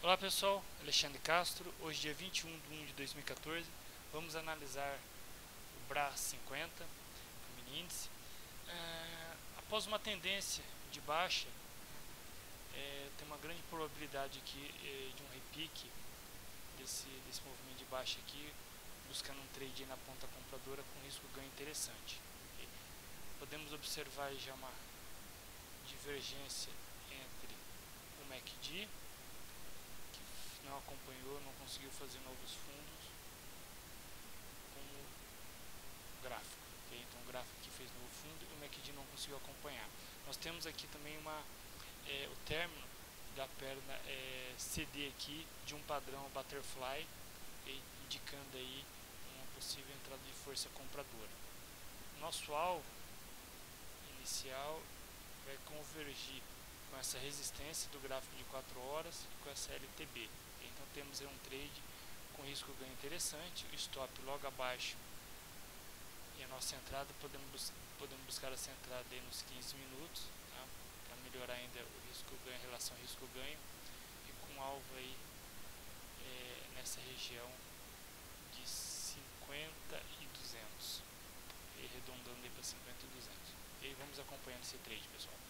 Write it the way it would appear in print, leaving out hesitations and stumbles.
Olá pessoal, Alexandre Castro. Hoje dia 21/1 de 2014 vamos analisar o BRA50, o mini índice. Após uma tendência de baixa, tem uma grande probabilidade aqui de um repique desse movimento de baixa aqui, buscando um trade na ponta compradora com risco ganho interessante. Podemos observar já uma divergência entre o MACD, não acompanhou, não conseguiu fazer novos fundos, com o gráfico. Então o gráfico aqui fez novo fundo e o MACD não conseguiu acompanhar. Nós temos aqui também o término da perna CD aqui de um padrão butterfly, indicando aí uma possível entrada de força compradora. Nosso alvo inicial vai convergir com essa resistência do gráfico de 4 horas e com essa LTB. Então temos aí um trade com risco ganho interessante, o stop logo abaixo e a nossa entrada, podemos buscar essa entrada aí nos 15 minutos, tá? Para melhorar ainda o risco ganho em relação ao risco ganho, e com alvo aí nessa região de 50 e 200, e arredondando aí para 50 e 200. E aí vamos acompanhando esse trade, pessoal.